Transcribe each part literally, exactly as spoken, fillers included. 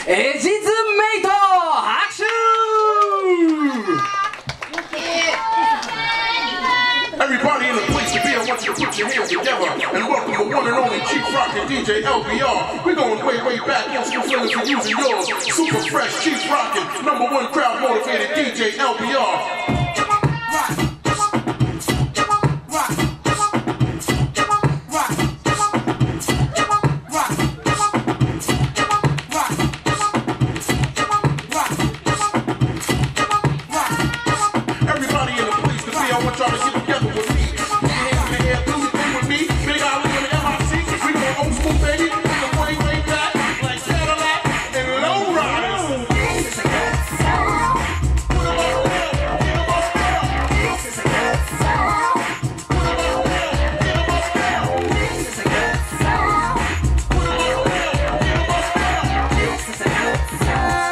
エジズメイト拍手。 Everybody in the place to be, I want you to put your hands together and welcome the one and only Chief Rock and D J L B R. We're going way, way back, once you feeling for using yours. Super fresh, Chief Rockin', number one crowd motivated D J L B R. I want y'all to get together with me. Put your hands in the air, do your thing with me. Big Ali on the M I C. We going old school, baby. We going way, way back like Cadillac and low riders. This is a good sound. Put them up there, get them up there. This is a good sound. Put them up there, get them up there. This is a good sound. Put them up there, get them up there. This is a good sound.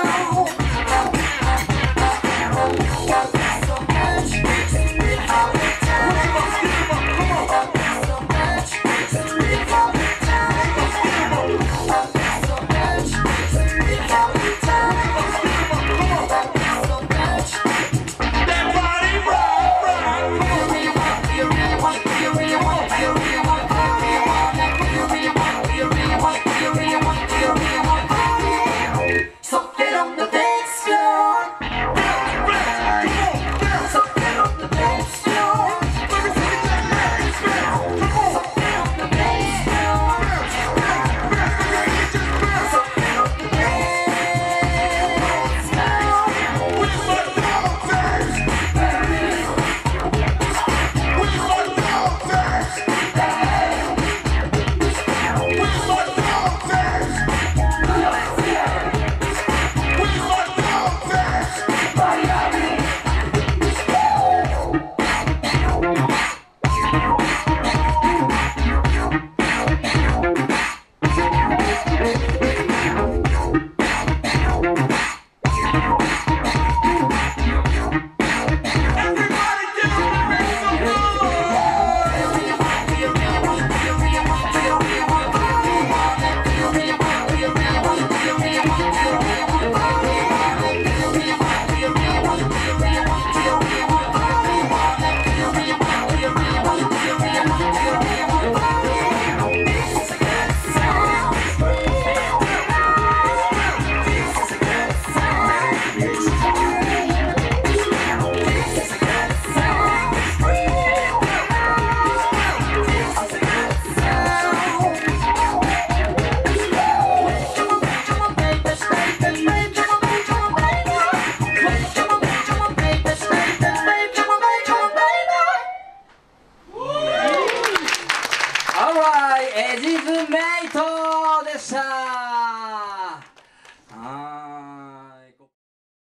Alright, エジズメイトでした。